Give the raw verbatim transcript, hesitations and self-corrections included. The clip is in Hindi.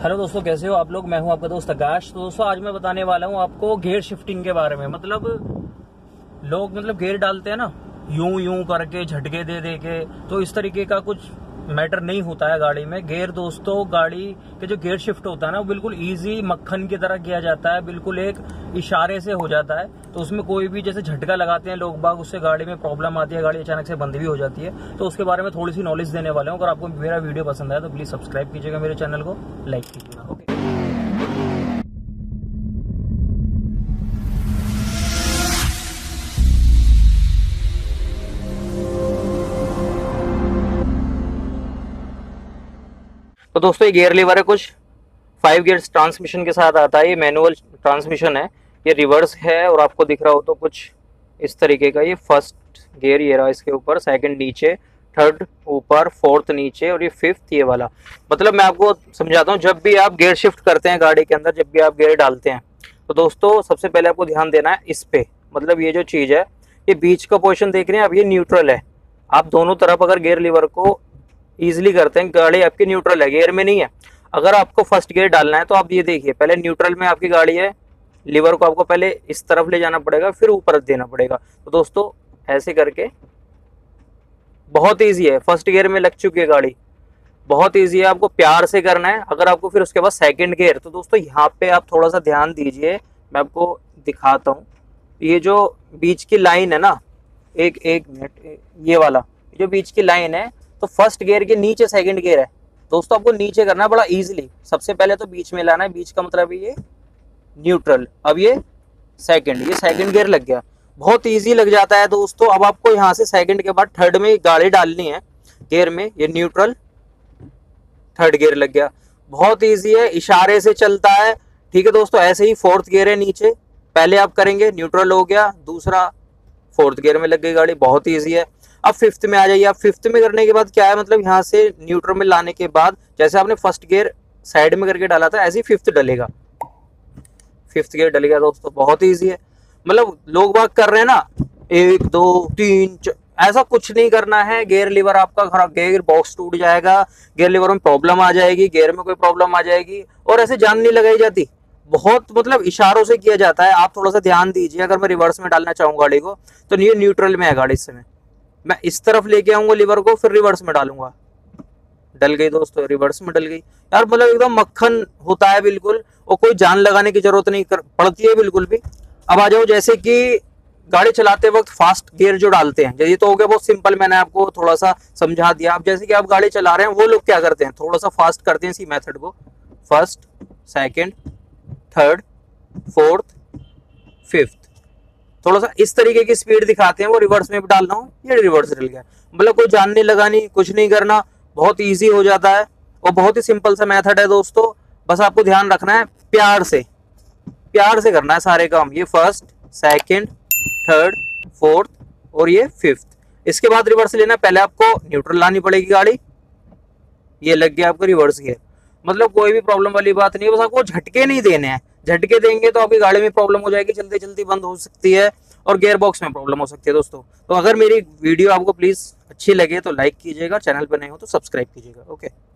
हेलो दोस्तों, कैसे हो आप लोग। मैं हूं आपका दोस्त आकाश। तो दोस्तों आज मैं बताने वाला हूं आपको गियर शिफ्टिंग के बारे में। मतलब लोग मतलब गियर डालते हैं ना यूं यूं करके, झटके दे दे के, तो इस तरीके का कुछ मैटर नहीं होता है गाड़ी में। गियर दोस्तों, गाड़ी के जो गियर शिफ्ट होता है ना वो बिल्कुल इजी मक्खन की तरह किया जाता है, बिल्कुल एक इशारे से हो जाता है। तो उसमें कोई भी जैसे झटका लगाते हैं लोग बाग, उससे गाड़ी में प्रॉब्लम आती है, गाड़ी अचानक से बंद भी हो जाती है। तो उसके बारे में थोड़ी सी नॉलेज देने वाले हूँ। अगर आपको मेरा वीडियो पसंद आया तो प्लीज सब्सक्राइब कीजिएगा, मेरे चैनल को लाइक कीजिएगा। ओके। तो दोस्तों ये गियर लीवर है, कुछ फाइव गियर्स ट्रांसमिशन के साथ आता है। ये मैनुअल ट्रांसमिशन है, ये रिवर्स है और आपको दिख रहा हो तो कुछ इस तरीके का। ये फर्स्ट गियर ये रहा, इसके ऊपर सेकंड नीचे, थर्ड ऊपर, फोर्थ नीचे और ये फिफ्थ ये वाला। मतलब मैं आपको समझाता हूँ, जब भी आप गियर शिफ्ट करते हैं गाड़ी के अंदर, जब भी आप गियर डालते हैं तो दोस्तों सबसे पहले आपको ध्यान देना है इस पे। मतलब ये जो चीज़ है, ये बीच का पोर्शन देख रहे हैं अब, ये न्यूट्रल है। आप दोनों तरफ अगर गियर लीवर को ईजिली करते हैं, गाड़ी आपकी न्यूट्रल है, गियर में नहीं है। अगर आपको फर्स्ट गियर डालना है तो आप ये देखिए, पहले न्यूट्रल में आपकी गाड़ी है, लीवर को आपको पहले इस तरफ ले जाना पड़ेगा, फिर ऊपर देना पड़ेगा। तो दोस्तों ऐसे करके बहुत इजी है। फर्स्ट गियर में लग चुकी है गाड़ी, बहुत इजी है, आपको प्यार से करना है। अगर आपको फिर उसके बाद सेकंड गियर, तो दोस्तों यहाँ पे आप थोड़ा सा ध्यान दीजिए, मैं आपको दिखाता हूँ। ये जो बीच की लाइन है ना, एक एक मिनट, ये वाला जो बीच की लाइन है, तो फर्स्ट गियर के नीचे सेकंड गियर है दोस्तों, आपको नीचे करना है बड़ा इजीली। सबसे पहले तो बीच में लाना है, बीच का मतलब ये न्यूट्रल, अब ये सेकंड, ये सेकंड गियर लग गया, बहुत इजी लग जाता है दोस्तों। अब आपको यहाँ से सेकंड के बाद थर्ड में गाड़ी डालनी है गियर में, ये न्यूट्रल, थर्ड गियर लग गया, बहुत इजी है, इशारे से चलता है। ठीक है दोस्तों, ऐसे ही फोर्थ गियर है नीचे, पहले आप करेंगे, न्यूट्रल हो गया, दूसरा फोर्थ गियर में लग गई गाड़ी, बहुत ईजी है। अब फिफ्थ में आ जाइए। आप फिफ्थ में करने के बाद क्या है, मतलब यहाँ से न्यूट्रल में लाने के बाद जैसे आपने फर्स्ट गियर साइड में करके डाला था, ऐसे ही फिफ्थ डलेगा, फिफ्थ गियर डल गया दोस्तों, बहुत ईजी है। मतलब लोग बाग कर रहे हैं ना एक दो तीन, ऐसा कुछ नहीं करना है। गियर लीवर आपका खराब, गियर बॉक्स टूट जाएगा, गियर लीवर में प्रॉब्लम आ जाएगी, गियर में कोई प्रॉब्लम आ जाएगी, और ऐसे जान नहीं लगाई जाती। बहुत मतलब इशारों से किया जाता है, आप थोड़ा सा ध्यान दीजिए। अगर मैं रिवर्स में डालना चाहूँ गाड़ी को, तो ये न्यूट्रल में है गाड़ी, इस समय मैं इस तरफ लेके आऊंगा लीवर को, फिर रिवर्स में डालूंगा, डल गई दोस्तों, रिवर्स में डल गई यार। मतलब एकदम मक्खन होता है बिल्कुल, और कोई जान लगाने की जरूरत नहीं कर, पड़ती है बिल्कुल भी। अब आ जाओ, जैसे कि गाड़ी चलाते वक्त फास्ट गियर जो डालते हैं, ये तो हो गया बहुत सिंपल, मैंने आपको थोड़ा सा समझा दिया। अब जैसे कि आप गाड़ी चला रहे हैं, वो लोग क्या करते हैं, थोड़ा सा फास्ट करते हैं इसी मेथड को, first, second, third, fourth, fifth, थोड़ा सा इस तरीके की स्पीड दिखाते हैं। वो रिवर्स में भी डालना हो, ये रिवर्स डल गया। मतलब कोई जान नहीं लगानी, कुछ नहीं करना, बहुत इजी हो जाता है, और बहुत ही सिंपल सा मेथड है दोस्तों। बस आपको ध्यान रखना है, प्यार से प्यार से करना है सारे काम। ये फर्स्ट, सेकंड, थर्ड, फोर्थ और ये फिफ्थ। इसके बाद रिवर्स लेना, पहले आपको न्यूट्रल लानी पड़ेगी गाड़ी, ये लग गया आपको रिवर्स गियर। मतलब कोई भी प्रॉब्लम वाली बात नहीं है, बस आपको झटके नहीं देने हैं। झटके देंगे तो आपकी गाड़ी में प्रॉब्लम हो जाएगी, जल्दी जल्दी बंद हो सकती है, और गियर बॉक्स में प्रॉब्लम हो सकती है दोस्तों। तो अगर मेरी वीडियो आपको प्लीज अच्छी लगे तो लाइक कीजिएगा, चैनल पर नए हो तो सब्सक्राइब कीजिएगा। ओके।